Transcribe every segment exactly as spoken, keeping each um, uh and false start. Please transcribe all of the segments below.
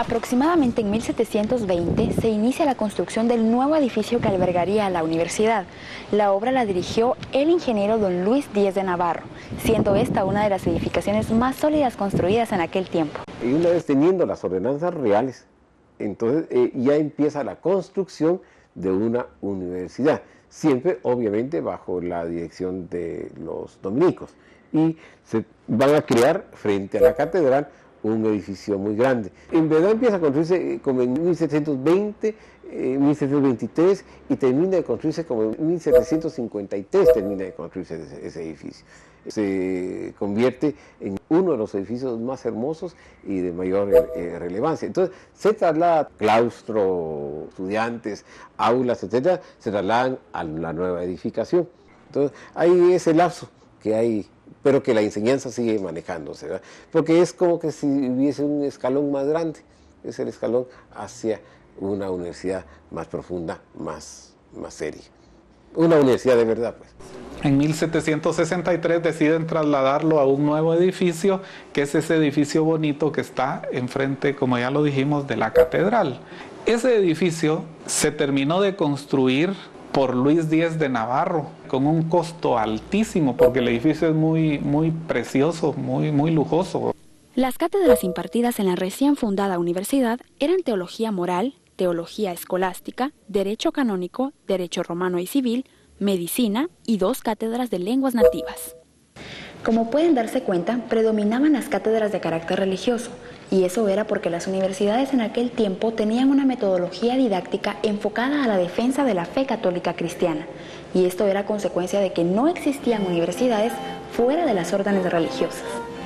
Aproximadamente en mil setecientos veinte se inicia la construcción del nuevo edificio que albergaría a la universidad. La obra la dirigió el ingeniero don Luis Díez de Navarro, siendo esta una de las edificaciones más sólidas construidas en aquel tiempo. Y una vez teniendo las ordenanzas reales, entonces eh, ya empieza la construcción de una universidad, siempre obviamente bajo la dirección de los dominicos. Y se van a crear frente a la catedral un edificio muy grande. En verdad empieza a construirse como en mil setecientos veinte, eh, mil setecientos veintitrés y termina de construirse como en mil setecientos cincuenta y tres termina de construirse ese, ese edificio. Se convierte en uno de los edificios más hermosos y de mayor eh, relevancia. Entonces se traslada claustro, estudiantes, aulas, etcétera, se trasladan a la nueva edificación. Entonces hay ese lapso que hay, pero que la enseñanza sigue manejándose, ¿verdad? Porque es como que si hubiese un escalón más grande, es el escalón hacia una universidad más profunda, más, más seria. Una universidad de verdad, pues. En mil setecientos sesenta y tres deciden trasladarlo a un nuevo edificio, que es ese edificio bonito que está enfrente, como ya lo dijimos, de la catedral. Ese edificio se terminó de construir por Luis Díez de Navarro, con un costo altísimo, porque el edificio es muy, muy precioso, muy, muy lujoso. Las cátedras impartidas en la recién fundada universidad eran teología moral, teología escolástica, derecho canónico, derecho romano y civil, medicina y dos cátedras de lenguas nativas. Como pueden darse cuenta, predominaban las cátedras de carácter religioso, y eso era porque las universidades en aquel tiempo tenían una metodología didáctica enfocada a la defensa de la fe católica cristiana, y esto era consecuencia de que no existían universidades fuera de las órdenes religiosas.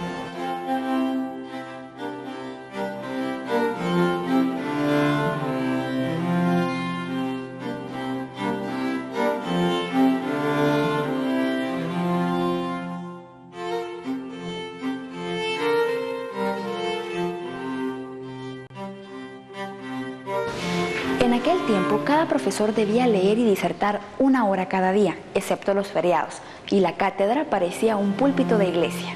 En aquel tiempo, cada profesor debía leer y disertar una hora cada día, excepto los feriados, y la cátedra parecía un púlpito de iglesia.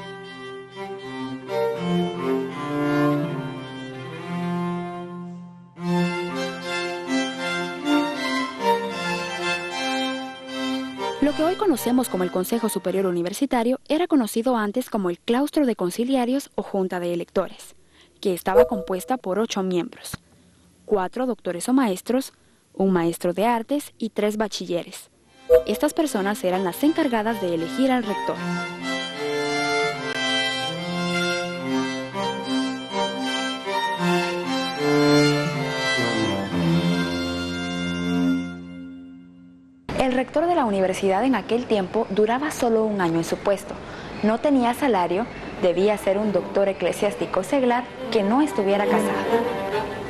Lo que hoy conocemos como el Consejo Superior Universitario era conocido antes como el Claustro de Conciliarios o Junta de Electores, que estaba compuesta por ocho miembros. Cuatro doctores o maestros, un maestro de artes y tres bachilleres. Estas personas eran las encargadas de elegir al rector. El rector de la universidad en aquel tiempo duraba solo un año en su puesto. No tenía salario, debía ser un doctor eclesiástico seglar que no estuviera casado.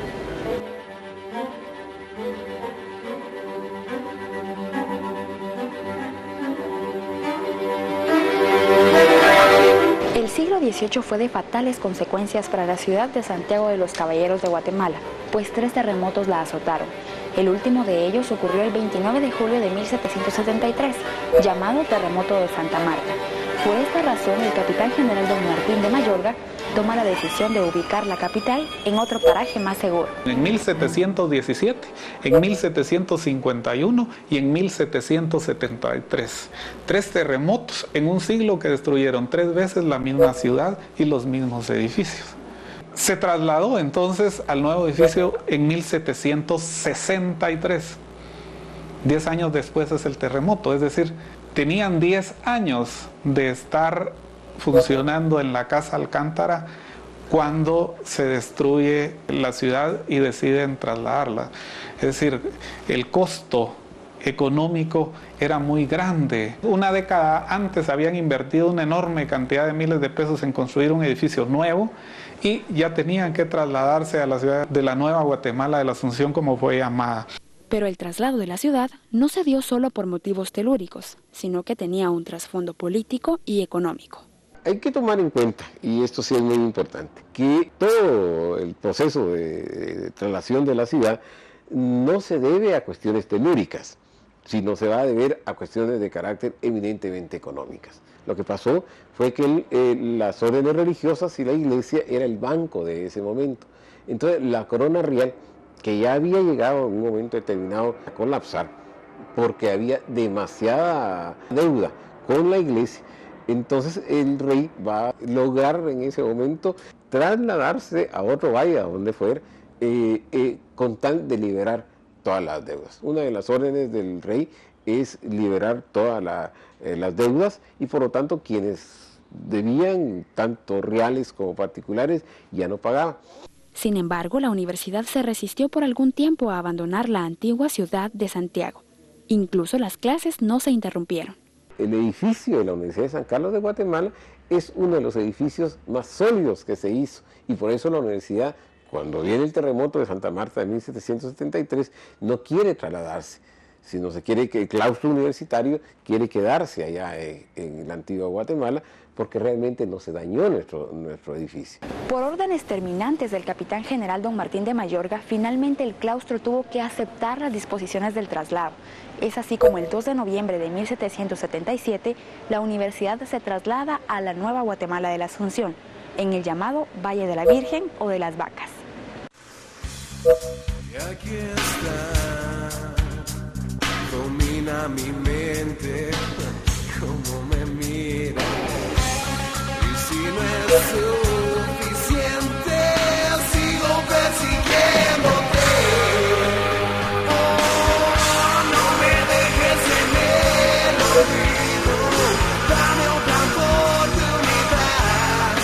El siglo dieciocho fue de fatales consecuencias para la ciudad de Santiago de los Caballeros de Guatemala, pues tres terremotos la azotaron. El último de ellos ocurrió el veintinueve de julio de mil setecientos setenta y tres, llamado Terremoto de Santa Marta. Por esta razón, el capitán general don Martín de Mayorga toma la decisión de ubicar la capital en otro paraje más seguro. En mil setecientos diecisiete, en mil setecientos cincuenta y uno y en mil setecientos setenta y tres. Tres terremotos en un siglo que destruyeron tres veces la misma ciudad y los mismos edificios. Se trasladó entonces al nuevo edificio en mil setecientos sesenta y tres. Diez años después es el terremoto, es decir, tenían diez años de estar funcionando en la Casa Alcántara cuando se destruye la ciudad y deciden trasladarla. Es decir, el costo económico era muy grande. Una década antes habían invertido una enorme cantidad de miles de pesos en construir un edificio nuevo y ya tenían que trasladarse a la ciudad de la Nueva Guatemala de la Asunción, como fue llamada. Pero el traslado de la ciudad no se dio solo por motivos telúricos, sino que tenía un trasfondo político y económico. Hay que tomar en cuenta, y esto sí es muy importante, que todo el proceso de, de traslación de la ciudad no se debe a cuestiones telúricas, sino se va a deber a cuestiones de carácter eminentemente económicas. Lo que pasó fue que el, eh, las órdenes religiosas y la iglesia era el banco de ese momento. Entonces la corona real, que ya había llegado en un momento determinado a colapsar, porque había demasiada deuda con la iglesia, entonces el rey va a lograr en ese momento trasladarse a otro valle, a donde fuera, eh, eh, con tal de liberar todas las deudas. Una de las órdenes del rey es liberar todas la, eh, las deudas, y por lo tanto quienes debían, tanto reales como particulares, ya no pagaban. Sin embargo, la universidad se resistió por algún tiempo a abandonar la antigua ciudad de Santiago. Incluso las clases no se interrumpieron. El edificio de la Universidad de San Carlos de Guatemala es uno de los edificios más sólidos que se hizo, y por eso la universidad, cuando viene el terremoto de Santa Marta de mil setecientos setenta y tres, no quiere trasladarse, sino se quiere que el claustro universitario quiere quedarse allá en, en la antigua Guatemala, porque realmente no se dañó nuestro, nuestro edificio. Por órdenes terminantes del capitán general don Martín de Mayorga, finalmente el claustro tuvo que aceptar las disposiciones del traslado. Es así como el dos de noviembre de mil setecientos setenta y siete, la universidad se traslada a la Nueva Guatemala de la Asunción, en el llamado Valle de la Virgen o de las Vacas. Y aquí está, domina mi mente, cómo me mira. Y si no es suficiente, sigo persiguiéndote. Oh, no me dejes en el olvido, dame otra oportunidad.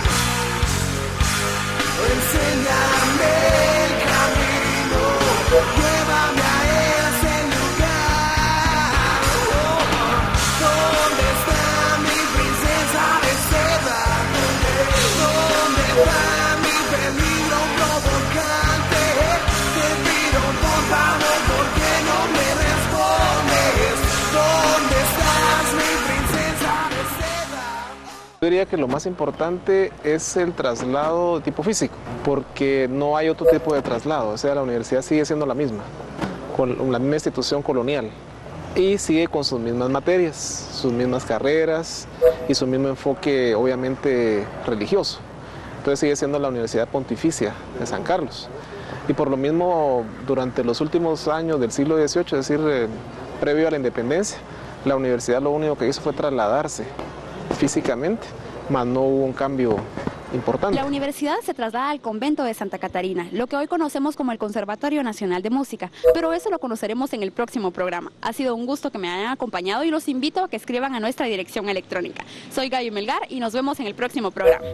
Enséñame el camino, llévame a ese lugar. Oh, ¿dónde está mi princesa de seda? ¿Dónde está mi peligro provocante? Te pido por favor, ¿por qué no me respondes? ¿Dónde estás, mi princesa de seda? Yo diría que lo más importante es el traslado de tipo físico, porque no hay otro tipo de traslado. O sea, la universidad sigue siendo la misma, con la misma institución colonial, y sigue con sus mismas materias, sus mismas carreras y su mismo enfoque, obviamente, religioso. Entonces sigue siendo la Universidad Pontificia de San Carlos. Y por lo mismo, durante los últimos años del siglo dieciocho, es decir, eh, previo a la independencia, la universidad lo único que hizo fue trasladarse físicamente, mas no hubo un cambio importante. La universidad se traslada al convento de Santa Catarina, lo que hoy conocemos como el Conservatorio Nacional de Música, pero eso lo conoceremos en el próximo programa. Ha sido un gusto que me hayan acompañado y los invito a que escriban a nuestra dirección electrónica. Soy Gaby Melgar y nos vemos en el próximo programa.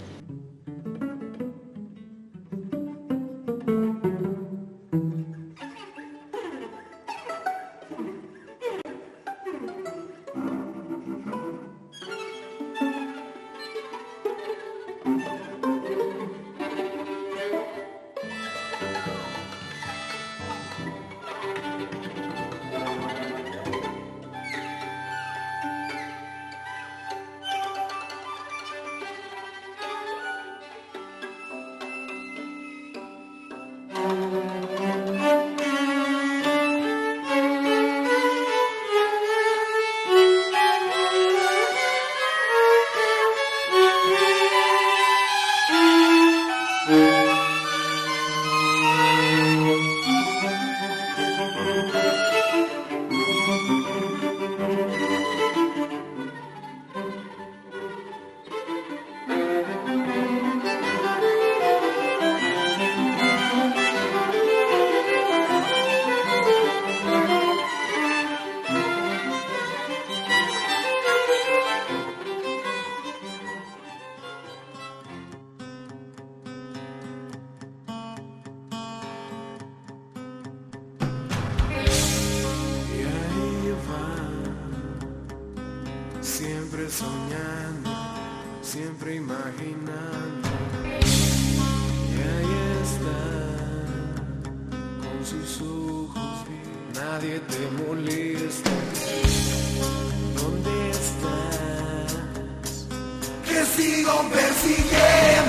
Siempre soñando, siempre imaginando. Y ahí está, con sus ojos, nadie te molesta. ¿Dónde estás? Que sigo persiguiendo.